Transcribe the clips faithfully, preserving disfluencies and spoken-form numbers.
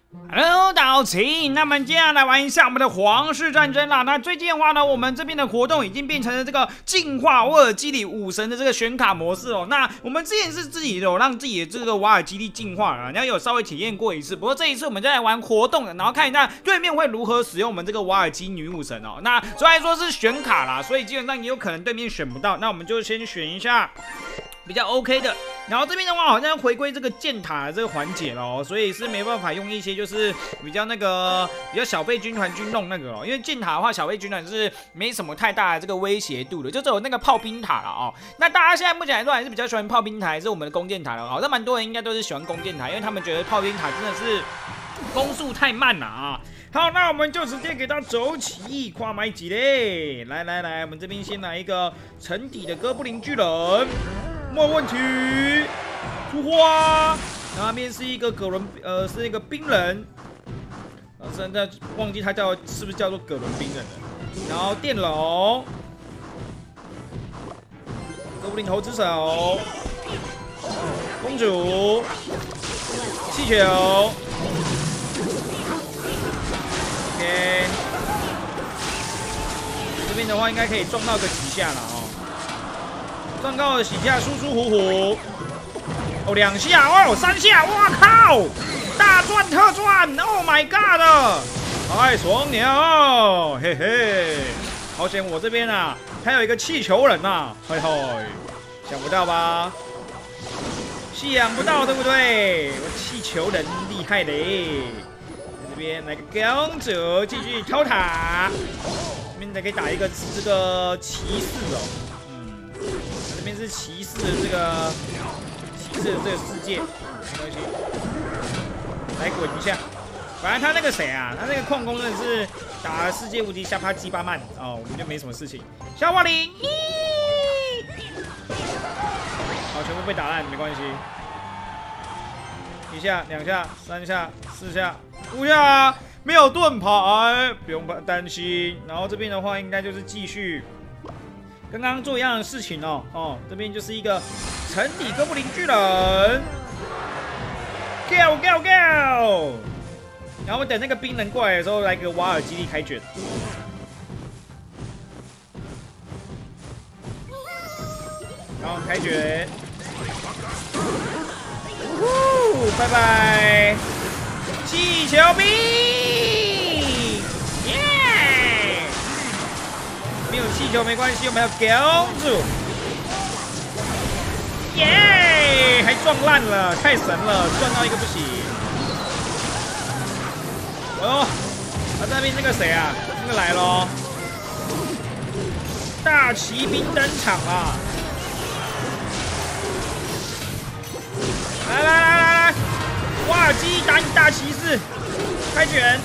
Hello， 大家好，请那么接下来玩一下我们的皇室战争啦。那最近的话呢，我们这边的活动已经变成了这个进化瓦尔基里武神的这个选卡模式哦。那我们之前是自己有让自己的这个瓦尔基里进化了，然后有稍微体验过一次。不过这一次我们再来玩活动的，然后看一下对面会如何使用我们这个瓦尔基女武神哦。那虽然说是选卡啦，所以基本上也有可能对面选不到，那我们就先选一下比较 OK 的。然后这边的话好像回归这个建塔的这个环节咯，所以是没办法用一些就是比较那个比较小费军团军弄那个咯，因为建塔的话小费军团是没什么太大的这个威胁度的，就只有那个炮兵塔了哦。那大家现在目前来说还是比较喜欢炮兵塔还是我们的弓箭塔的，好像蛮多人应该都是喜欢弓箭塔，因为他们觉得炮兵塔真的是攻速太慢了啊。好，那我们就直接给他走起，跨买几嘞！来来来，我们这边先来一个沉底的哥布林巨人。没问题，出花。那边是一个葛伦，呃，是一个冰人，呃，现在忘记他叫是不是叫做葛伦冰人了。然后电龙，哥布林投掷手，公主，气球 ，OK。这边的话应该可以撞到个几下了哦。撞到了几下，舒舒服服。哦，两下，哦，三下，哇靠！大赚特赚 ，Oh my god！ 太爽了，嘿嘿。好险，我这边啊，还有一个气球人呐、啊，嘿嘿，想不到吧？想不到，对不对？我气球人厉害嘞！这边来个公主，继续偷塔。这边再可以打一个这个骑士哦。这边是骑士的这个骑士的这个世界，没关系，来滚一下。反正他那个谁啊，他那个矿工真的是打世界无敌下趴鸡巴曼哦，我们就没什么事情。小瓦林，好，全部被打烂，没关系。一下、两下、三下、四下、五下，没有盾牌，不用担心。然后这边的话，应该就是继续。刚刚做一样的事情哦，哦，这边就是一个沉底哥布林巨人 ，go go go， 然后等那个冰人过来的时候，来个瓦尔基利开卷，然后开卷，呜，拜拜，气球兵。没有气球没关系，我们要公主，耶！还撞烂了，太神了，撞到一个不行。哦，他那边那个谁啊，那个来咯，大骑兵登场啊！来来来来来，瓦尔基打你大骑士，开卷。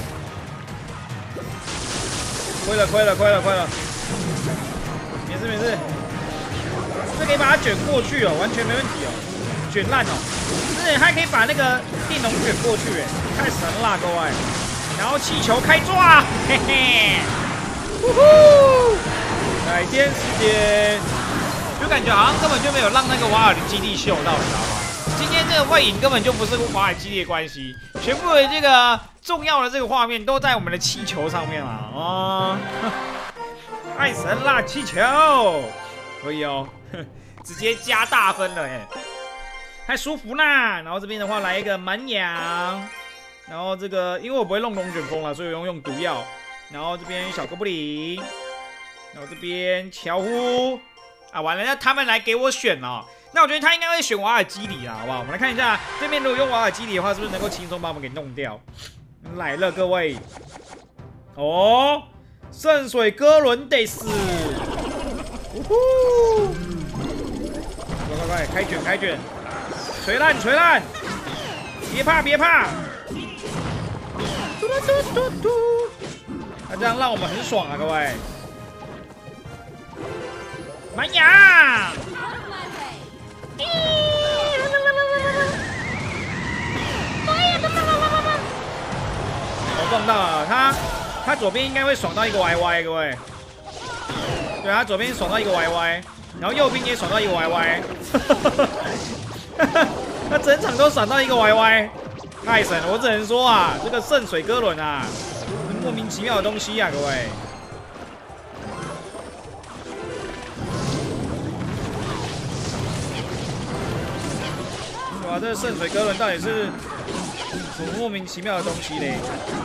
亏了，亏了，亏了，亏了！没事没事，这可以把它卷过去哦，完全没问题哦，卷烂哦，而且还可以把那个电龙卷过去，哎，太神了，各位！然后气球开抓，嘿嘿，呼呼！改天时间，就感觉好像根本就没有让那个瓦尔基地秀到，你知道吗？今天这个外影根本就不是瓦尔基地的关系，全部的这个重要的这个画面都在我们的气球上面了啊！太神啦，气球可以哦，直接加大分了哎，太舒服啦！然后这边的话来一个蛮羊，然后这个因为我不会弄龙卷风了，所以我用用毒药。然后这边小哥布林，然后这边乔呼啊，完了，那他们来给我选哦。那我觉得他应该会选瓦尔基里啦，好不好？我们来看一下对面如果用瓦尔基里的话，是不是能够轻松把我们给弄掉？来了，各位，哦，圣水哥伦得斯，呜呼！快快快，开卷开卷，锤烂锤烂，别怕别怕！嘟嘟嘟嘟，那这样让我们很爽啊，各位！蛮羊。我撞到了他，他左边应该会爽到一个 Y Y， 各位。对，他左边爽到一个 Y Y， 然后右边也爽到一个 Y Y， 他整场都爽到一个 Y Y， 太神了！我只能说啊，这个圣水哥伦啊，莫名其妙的东西啊，各位。哇，这个圣水哥伦到底是什么莫名其妙的东西嘞？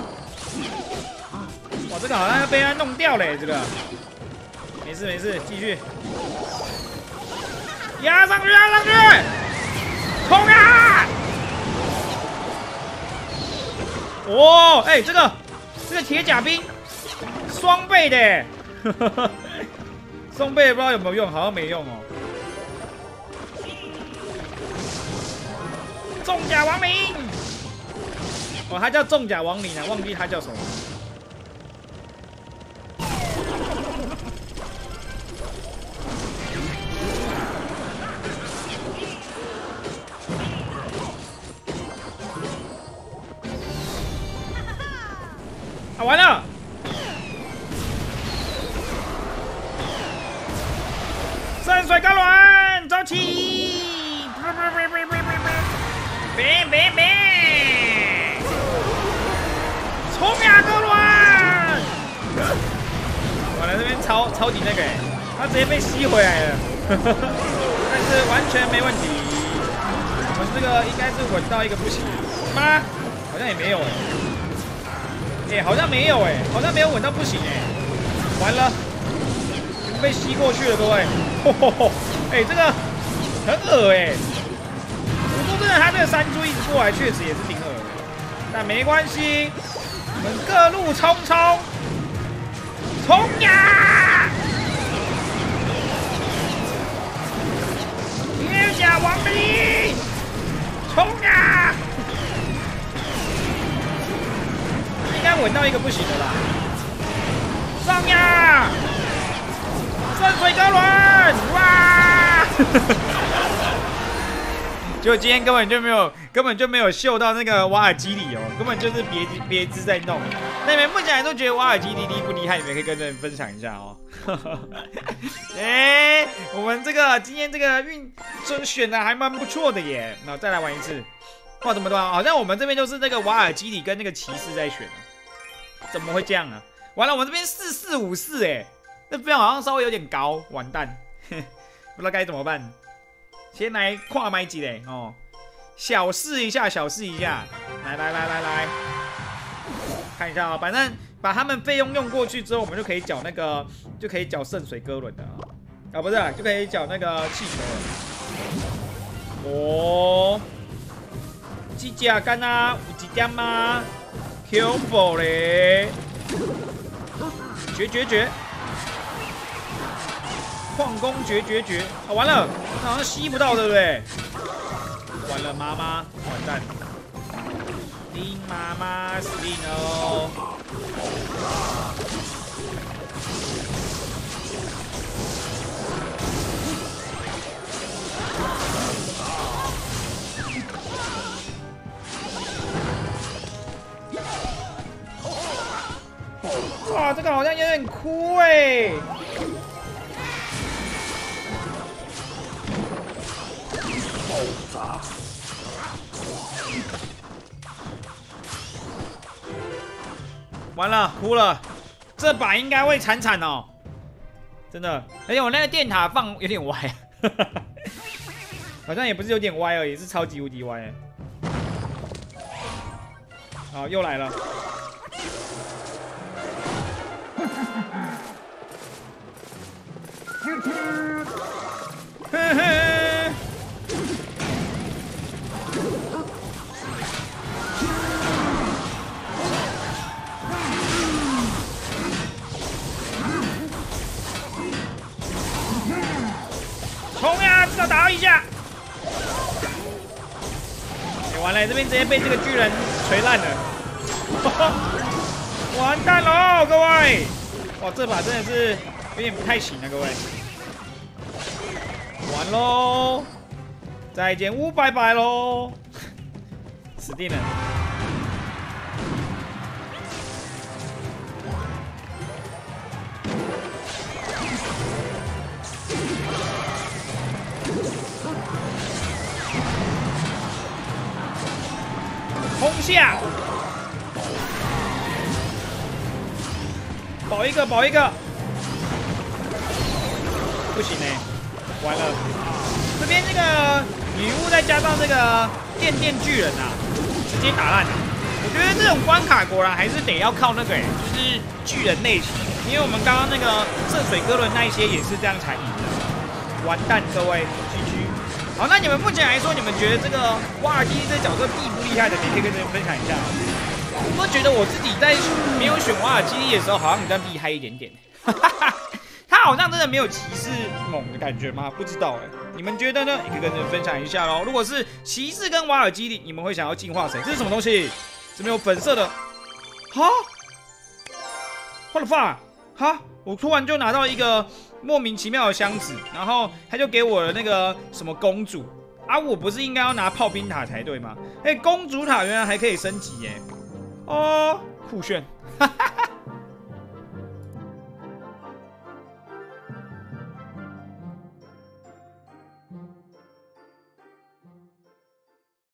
哇，这个好像要被他弄掉嘞，这个。没事没事，继续。压上去，压上去！冲呀！哦，哎、欸，这个这个铁甲兵双倍的，双倍不知道有没有用，好像没用哦。重甲亡灵，哦，他叫重甲亡灵啊，忘记他叫什么。啊，完了！圣水高轮走起！别别别！冲呀，高轮！完了，这边超超级那个，他直接被吸回来了，但是完全没问题。我们这个应该是稳到一个不行吗？好像也没有哎。哎、欸，好像没有哎、欸，好像没有稳到不行哎、欸，完了，被吸过去了，各位。哎、欸，这个很恶哎、欸。不过真的，他这个山猪一直过来，确实也是挺恶的。但没关系，我们各路冲冲，冲呀！铁甲亡灵，冲呀！应该稳到一个不行的啦！上呀！圣水哥伦，哇！结果今天根本就没有，根本就没有秀到那个瓦尔基里哦，根本就是别别只在弄。那你们目前来都觉得瓦尔基里厉不厉害？你们可以跟人分享一下哦。哎、欸，我们这个今天这个运真选的还蛮不错的耶。那再来玩一次。哇，怎么办？好像我们这边就是那个瓦尔基里跟那个骑士在选啊。怎么会这样啊？完了，我们这边四四五四哎，那边好像稍微有点高，完蛋，不知道该怎么办。先来跨买几嘞哦，小试一下，小试一下，来来来来来，看一下啊、哦，反正把他们费用用过去之后，我们就可以缴那个，就可以缴圣水哥伦的啊、哦，啊不是，就可以缴那个气球了。哦，几只干啊？有一点吗？ Q 宝嘞，绝绝绝！矿工绝绝绝！啊，完了，好像吸不到，对不对？完了，妈妈，完蛋！丁妈妈死定了哦！哇，这个好像有点哭哎！爆炸！完了，哭了，这把应该会惨惨哦，真的。而且我那个电塔放有点歪，好像也不是有点歪而已，是超级无敌歪。好，又来了。 嘿嘿，冲呀！至少打到一下。哎，完了，这边直接被这个巨人锤烂了，完蛋喽，各位！哇，这把真的是有点不太行啊，各位。 完喽！再见五百百喽！死定了！冲下，保一个，保一个，不行哎，完了，这边这个女巫再加上这个电电巨人啊，直接打烂了。我觉得这种关卡果然还是得要靠那个哎，就是巨人类型，因为我们刚刚那个涉水哥伦那一些也是这样才赢的。完蛋，各位 ，G G。好，那你们目前来说，你们觉得这个瓦尔基利这角色厉不厉害的？你可以跟你们分享一下。我觉得我自己在没有选瓦尔基利的时候，好像比较厉害一点点。他好像真的没有骑士猛的感觉吗？不知道哎，你们觉得呢？也可以跟你们分享一下喽。如果是骑士跟瓦尔基利，你们会想要进化谁？这是什么东西？这边有粉色的，哈 ，what the fuck？ 哈，我突然就拿到一个莫名其妙的箱子，然后他就给我了那个什么公主啊，我不是应该要拿炮兵塔才对吗？哎、欸，公主塔原来还可以升级耶！哦，酷炫！哈哈，